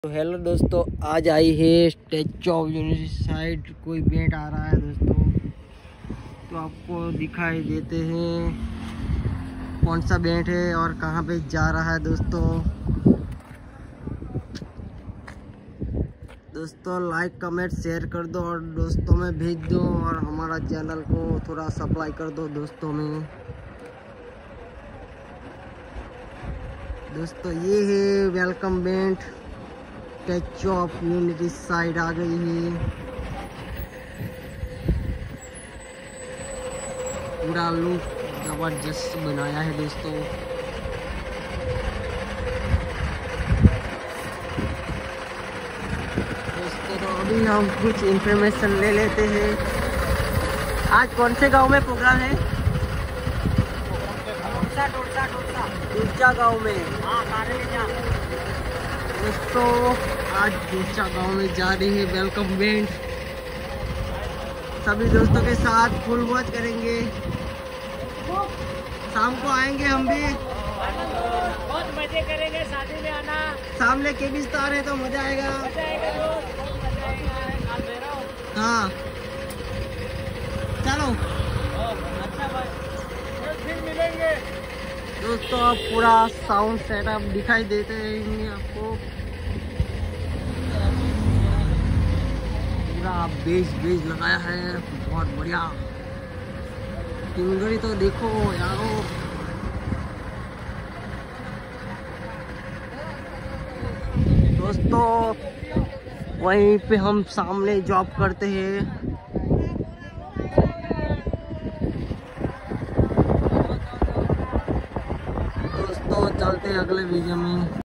तो हेलो दोस्तों, आज आई है स्टैचू ऑफ यूनिटी साइड कोई बैंड आ रहा है दोस्तों। तो आपको दिखाई देते हैं कौन सा बैंड है और कहाँ पे जा रहा है दोस्तों लाइक कमेंट शेयर कर दो और दोस्तों में भेज दो और हमारा चैनल को थोड़ा सप्लाई कर दो दोस्तों में। दोस्तों ये है welcome band, statue of unity side आ गई है। पूरा लुक जबरदस्त बनाया है दोस्तों। तो अभी हम कुछ इंफॉर्मेशन ले लेते हैं। आज कौन से गांव में प्रोग्राम है? दूसरा गांव में। दोस्तों आज दूसरा गांव में जा रही है वेलकम बैंड। सभी दोस्तों के साथ फुल वॉच करेंगे। शाम को आएंगे हम भी, बहुत मजे करेंगे। शादी में आना, सामने के भी स्टार है तो मजा आएगा। हाँ चलो अच्छा फिर मिलेंगे दोस्तों। अब पूरा साउंड सेटअप दिखाई देते रहेंगे आपको। पूरा बेस लगाया है, बहुत बढ़िया। टिंगरी तो देखो यारो। दोस्तों वहीं पे हम सामने जॉब करते हैं। दोस्तों चलते हैं अगले वीडियो में।